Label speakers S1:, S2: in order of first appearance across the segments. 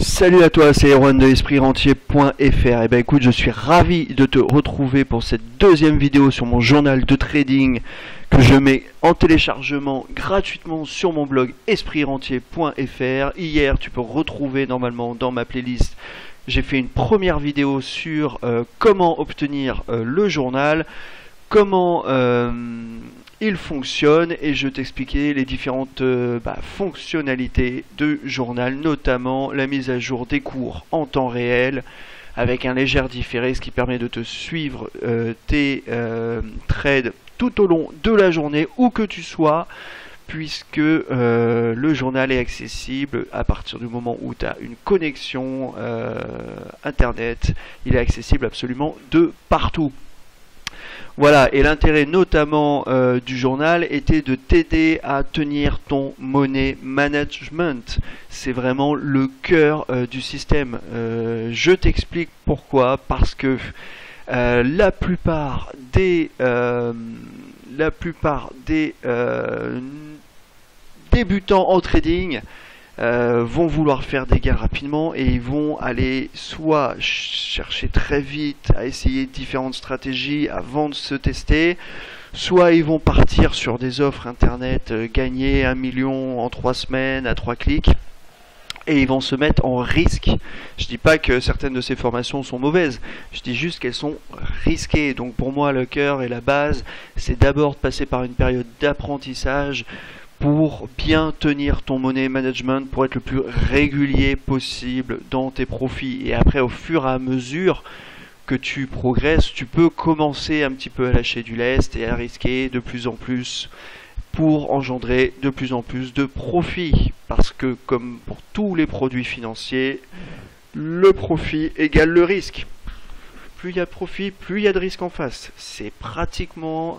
S1: Salut à toi, c'est Erwan de EspritRentier.fr. Et ben écoute, je suis ravi de te retrouver pour cette deuxième vidéo sur mon journal de trading que je mets en téléchargement gratuitement sur mon blog EspritRentier.fr. Hier, tu peux retrouver normalement dans ma playlist, j'ai fait une première vidéo sur comment obtenir le journal, comment il fonctionne, et je t'expliquais les différentes fonctionnalités de journal, notamment la mise à jour des cours en temps réel avec un léger différé, ce qui permet de te suivre tes trades tout au long de la journée où que tu sois, puisque le journal est accessible à partir du moment où tu as une connexion internet. Il est accessible absolument de partout. Voilà, et l'intérêt notamment du journal était de t'aider à tenir ton money management. C'est vraiment le cœur du système. Je t'explique pourquoi. Parce que la plupart des débutants en trading vont vouloir faire des gains rapidement, et ils vont aller soit chercher très vite à essayer différentes stratégies avant de se tester, soit ils vont partir sur des offres internet, gagner 1 million en 3 semaines à 3 clics, et ils vont se mettre en risque. Je dis pas que certaines de ces formations sont mauvaises, je dis juste qu'elles sont risquées. Donc pour moi, le cœur et la base, c'est d'abord de passer par une période d'apprentissage pour bien tenir ton money management, pour être le plus régulier possible dans tes profits. Et après, au fur et à mesure que tu progresses, tu peux commencer un petit peu à lâcher du lest et à risquer de plus en plus pour engendrer de plus en plus de profits. Parce que, comme pour tous les produits financiers, le profit égale le risque. Plus il y a de profit, plus il y a de risque en face. C'est pratiquement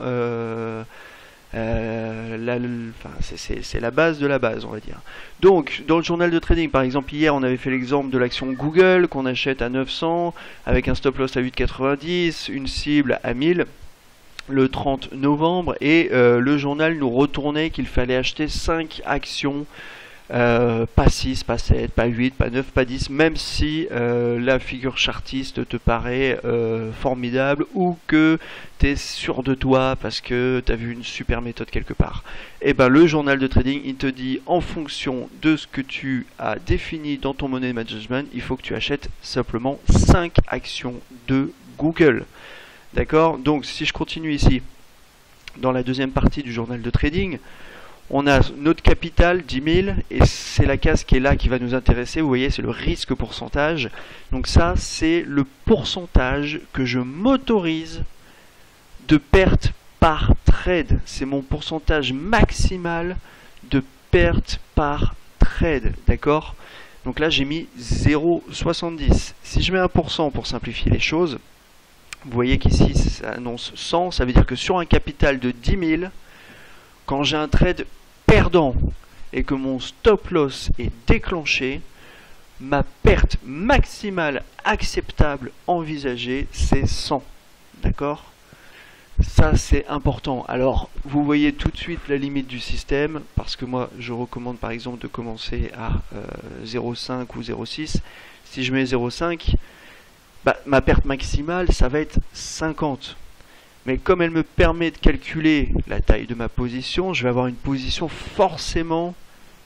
S1: c'est la base de la base, on va dire. Donc dans le journal de trading, par exemple, hier on avait fait l'exemple de l'action Google qu'on achète à 900 avec un stop loss à 8,90, une cible à 1000 le 30 novembre, et le journal nous retournait qu'il fallait acheter 5 actions, pas 6, pas 7, pas 8, pas 9, pas 10, même si la figure chartiste te paraît formidable, ou que tu es sûr de toi parce que tu as vu une super méthode quelque part. Et ben le journal de trading, il te dit, en fonction de ce que tu as défini dans ton money management, il faut que tu achètes simplement 5 actions de Google. D'accord? Donc si je continue ici, dans la deuxième partie du journal de trading, on a notre capital, 10 000, et c'est la case qui est là qui va nous intéresser. Vous voyez, c'est le risque pourcentage. Donc ça, c'est le pourcentage que je m'autorise de perte par trade. C'est mon pourcentage maximal de perte par trade. D'accord? Donc là, j'ai mis 0,70. Si je mets 1% pour simplifier les choses, vous voyez qu'ici, ça annonce 100. Ça veut dire que sur un capital de 10 000, quand j'ai un trade perdant et que mon stop loss est déclenché, ma perte maximale acceptable envisagée, c'est 100. D'accord? Ça, c'est important. Alors, vous voyez tout de suite la limite du système, parce que moi, je recommande par exemple de commencer à 0,5 ou 0,6. Si je mets 0,5, ma perte maximale, ça va être 50. Mais comme elle me permet de calculer la taille de ma position, je vais avoir une position forcément,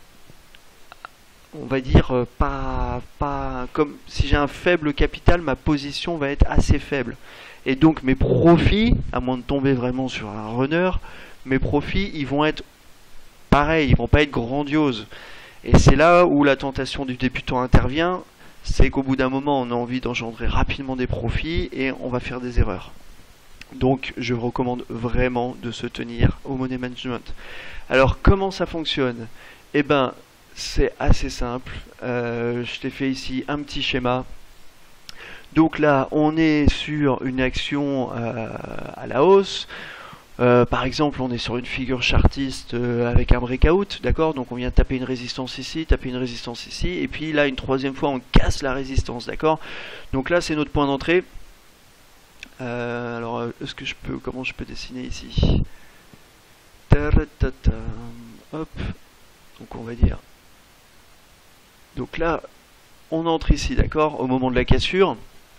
S1: on va dire, pas comme si j'ai un faible capital, ma position va être assez faible. Et donc mes profits, à moins de tomber vraiment sur un runner, mes profits, ils vont être pareils, ils vont pas être grandioses. Et c'est là où la tentation du débutant intervient, c'est qu'au bout d'un moment, on a envie d'engendrer rapidement des profits et on va faire des erreurs. Donc je recommande vraiment de se tenir au money management. Alors comment ça fonctionne? Eh ben c'est assez simple. Je t'ai fait ici un petit schéma. Donc là on est sur une action à la hausse. Par exemple, on est sur une figure chartiste avec un breakout, d'accord? Donc on vient taper une résistance ici, et puis là une troisième fois on casse la résistance, d'accord? Donc là c'est notre point d'entrée. Alors, est-ce que comment je peux dessiner ici? Hop, donc on va dire. Donc là, on entre ici, d'accord, au moment de la cassure,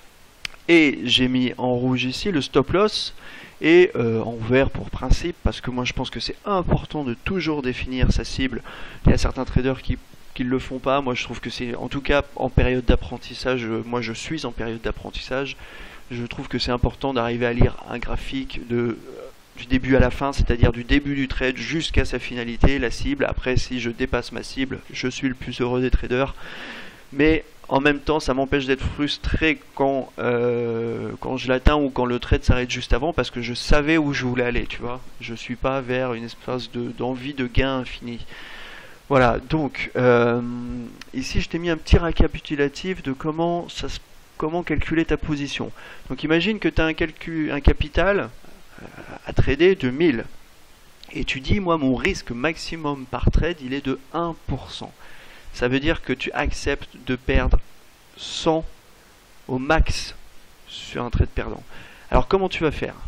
S1: et j'ai mis en rouge ici le stop loss, et en vert pour principe, parce que moi je pense que c'est important de toujours définir sa cible. Il y a certains traders qui le font pas, moi je trouve que c'est, en tout cas en période d'apprentissage, moi je suis en période d'apprentissage, je trouve que c'est important d'arriver à lire un graphique du début à la fin, c'est-à-dire du début du trade jusqu'à sa finalité, la cible. Après, si je dépasse ma cible, je suis le plus heureux des traders. Mais en même temps, ça m'empêche d'être frustré quand je l'atteins ou quand le trade s'arrête juste avant, parce que je savais où je voulais aller, tu vois. Je suis pas vers une espèce d'envie de gain infini. Voilà, donc ici je t'ai mis un petit récapitulatif de comment calculer ta position. Donc imagine que tu as un capital à trader de 1000. Et tu dis, moi mon risque maximum par trade il est de 1%. Ça veut dire que tu acceptes de perdre 100 au max sur un trade perdant. Alors comment tu vas faire?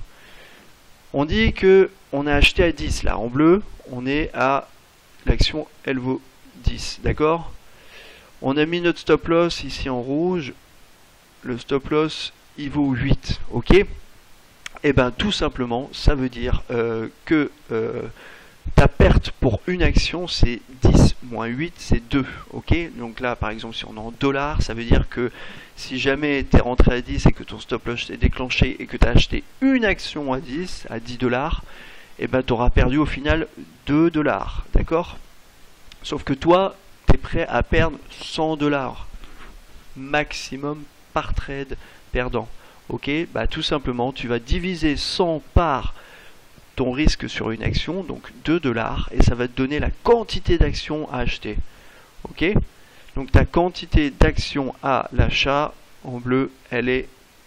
S1: On dit que on a acheté à 10 là en bleu, on est à l'action elle vaut 10, d'accord? On a mis notre stop loss ici en rouge, le stop loss il vaut 8, ok? Et bien tout simplement ça veut dire que ta perte pour une action c'est 10 moins 8 c'est 2, ok? Donc là par exemple si on est en dollars, ça veut dire que si jamais tu es rentré à 10 et que ton stop loss est déclenché et que tu as acheté une action à 10 dollars, et ben tu auras perdu au final 2 dollars, d'accord? Sauf que toi tu es prêt à perdre 100 dollars maximum par trade perdant, ok? Bah tout simplement tu vas diviser 100 par ton risque sur une action, donc 2 dollars, et ça va te donner la quantité d'actions à acheter. Ok? Donc ta quantité d'actions à l'achat en bleu, elle est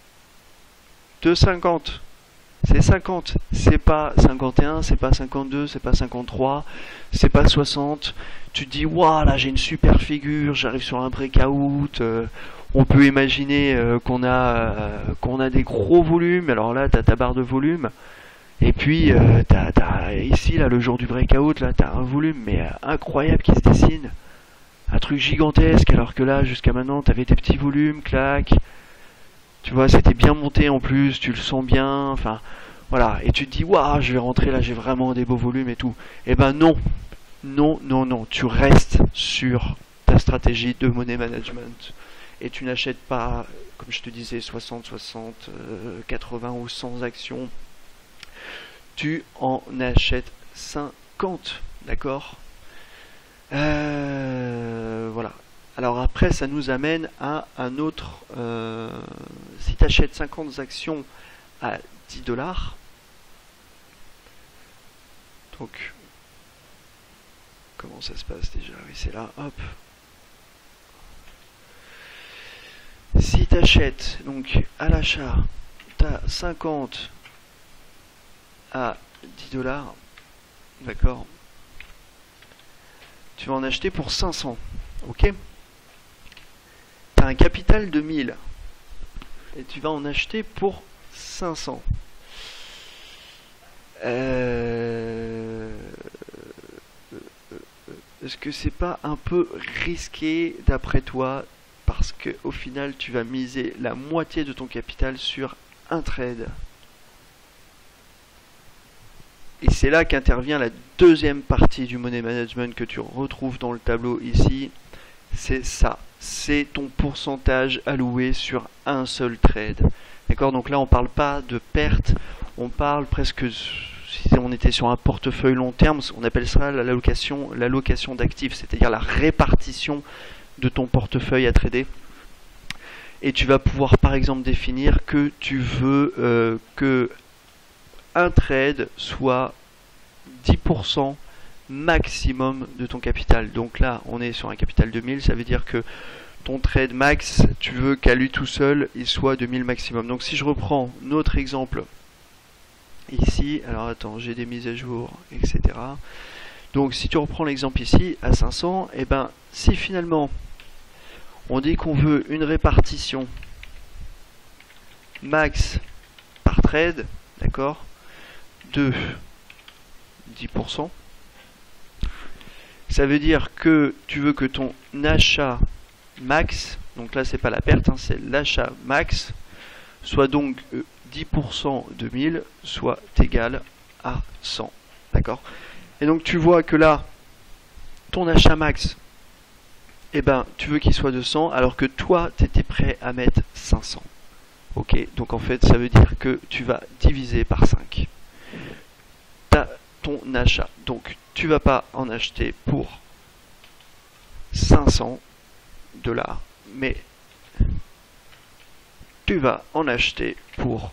S1: de 50. C'est 50. C'est pas 51, c'est pas 52, c'est pas 53, c'est pas 60. Tu te dis, waouh, là j'ai une super figure, j'arrive sur un breakout. On peut imaginer qu'on a des gros volumes. Alors là, tu as ta barre de volume. Et puis, ici, là, le jour du breakout, là, t'as un volume mais incroyable qui se dessine. Un truc gigantesque, alors que là, jusqu'à maintenant, t'avais tes petits volumes, clac. Tu vois, c'était bien monté en plus, tu le sens bien, enfin, voilà. Et tu te dis, waouh, je vais rentrer là, j'ai vraiment des beaux volumes et tout. Et ben non, non, non, non, tu restes sur ta stratégie de money management. Et tu n'achètes pas, comme je te disais, 60, 60, 80 ou 100 actions. Tu en achètes 50, d'accord? Voilà. Alors après, ça nous amène à un autre... si tu achètes 50 actions à 10 dollars, donc, comment ça se passe déjà? Oui, c'est là, hop. Si tu achètes, donc, à l'achat, tu as 50 à 10 dollars, d'accord, tu vas en acheter pour 500, ok? Tu as un capital de 1000 et tu vas en acheter pour 500. Est-ce que c'est pas un peu risqué d'après toi, parce que au final tu vas miser la moitié de ton capital sur un trade? Et c'est là qu'intervient la deuxième partie du money management que tu retrouves dans le tableau ici. C'est ça, c'est ton pourcentage alloué sur un seul trade. D'accord? Donc là on ne parle pas de perte, on parle presque, si on était sur un portefeuille long terme, on appelle ça l'allocation d'actifs, c'est-à-dire la répartition de ton portefeuille à trader. Et tu vas pouvoir par exemple définir que tu veux que un trade soit 10% maximum de ton capital. Donc là, on est sur un capital de 1000, ça veut dire que ton trade max, tu veux qu'à lui tout seul, il soit de 1000 maximum. Donc si je reprends notre exemple ici, alors attends, j'ai des mises à jour, etc. Donc si tu reprends l'exemple ici, à 500, et ben si finalement on dit qu'on veut une répartition max par trade, d'accord, de 10%, ça veut dire que tu veux que ton achat max, donc là c'est pas la perte, hein, c'est l'achat max, soit donc 10% de 1000, soit égal à 100. D'accord? Et donc tu vois que là, ton achat max, eh ben, tu veux qu'il soit de 100, alors que toi, tu étais prêt à mettre 500. Ok, donc en fait, ça veut dire que tu vas diviser par 5 ton achat. Donc, tu vas pas en acheter pour 500 $, mais tu vas en acheter pour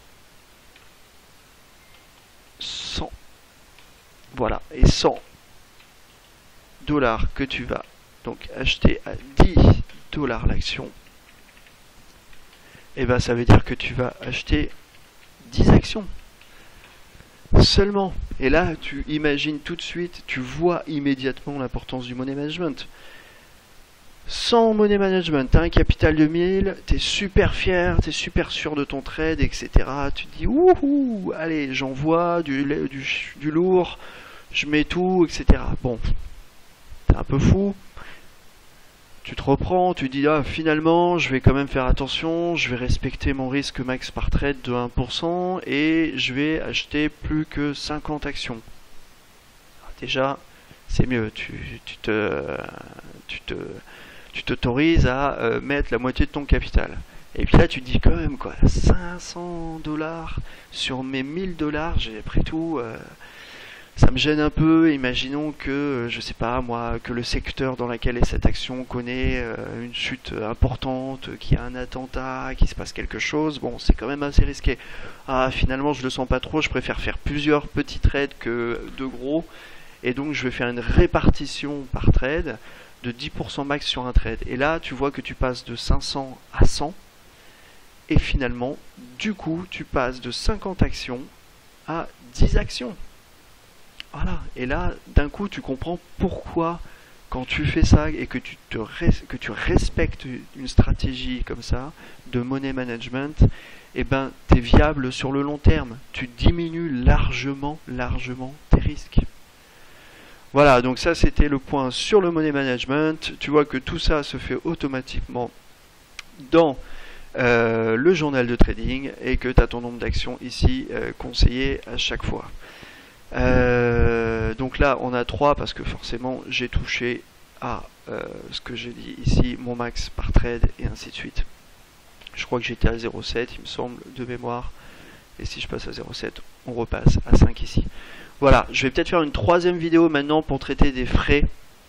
S1: 100. Voilà, et 100 $ que tu vas donc acheter à 10 $ l'action, et ben ça veut dire que tu vas acheter 10 actions seulement. Et là, tu imagines tout de suite, tu vois immédiatement l'importance du money management. Sans money management, tu as un capital de 1000, tu es super fier, tu es super sûr de ton trade, etc. Tu te dis, ouhou, allez, j'envoie du lourd, je mets tout, etc. Bon, t'es un peu fou. Tu te reprends, tu dis, ah, finalement, je vais quand même faire attention, je vais respecter mon risque max par trade de 1% et je vais acheter plus que 50 actions. Alors déjà, c'est mieux, tu t'autorises à mettre la moitié de ton capital. Et puis là, tu te dis quand même, quoi, 500 $ sur mes 1000 $, j'ai après tout... ça me gêne un peu. Imaginons que, je sais pas moi, que le secteur dans lequel est cette action connaît une chute importante, qu'il y a un attentat, qu'il se passe quelque chose. Bon, c'est quand même assez risqué. Ah, finalement, je le sens pas trop. Je préfère faire plusieurs petits trades que de gros. Et donc, je vais faire une répartition par trade de 10% max sur un trade. Et là, tu vois que tu passes de 500 à 100. Et finalement, du coup, tu passes de 50 actions à 10 actions. Voilà, et là, d'un coup, tu comprends pourquoi, quand tu fais ça et que tu respectes une stratégie comme ça, de money management, eh ben, tu es viable sur le long terme. Tu diminues largement tes risques. Voilà, donc ça, c'était le point sur le money management. Tu vois que tout ça se fait automatiquement dans le journal de trading et que tu as ton nombre d'actions ici conseillé à chaque fois. Donc là on a 3 parce que forcément j'ai touché à ce que j'ai dit ici, mon max par trade et ainsi de suite. Je crois que j'étais à 0,7 il me semble de mémoire, et si je passe à 0,7 on repasse à 5 ici. Voilà, je vais peut-être faire une troisième vidéo maintenant pour traiter des frais,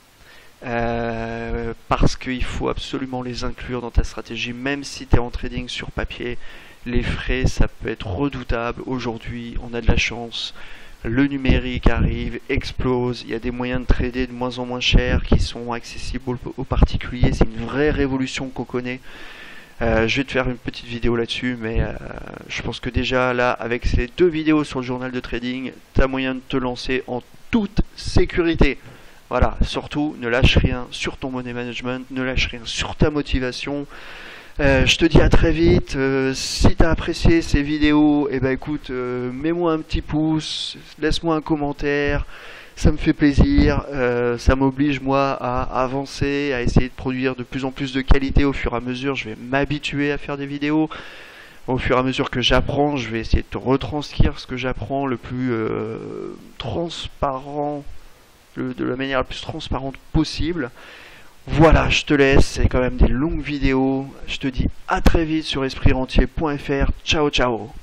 S1: parce qu'il faut absolument les inclure dans ta stratégie. Même si tu es en trading sur papier, les frais ça peut être redoutable. Aujourd'hui on a de la chance, le numérique arrive, explose, il y a des moyens de trader de moins en moins chers qui sont accessibles aux particuliers. C'est une vraie révolution qu'on connaît. Je vais te faire une petite vidéo là-dessus, mais je pense que déjà là, avec ces 2 vidéos sur le journal de trading, tu as moyen de te lancer en toute sécurité. Voilà, surtout ne lâche rien sur ton money management, ne lâche rien sur ta motivation. Je te dis à très vite. Si tu as apprécié ces vidéos, eh ben écoute, mets-moi un petit pouce, laisse-moi un commentaire, ça me fait plaisir, ça m'oblige moi à avancer, à essayer de produire de plus en plus de qualité au fur et à mesure. Je vais m'habituer à faire des vidéos. Au fur et à mesure que j'apprends, je vais essayer de te retranscrire ce que j'apprends le plus transparent, de la manière la plus transparente possible. Voilà, je te laisse, c'est quand même des longues vidéos. Je te dis à très vite sur esprit-rentier.fr. Ciao, ciao.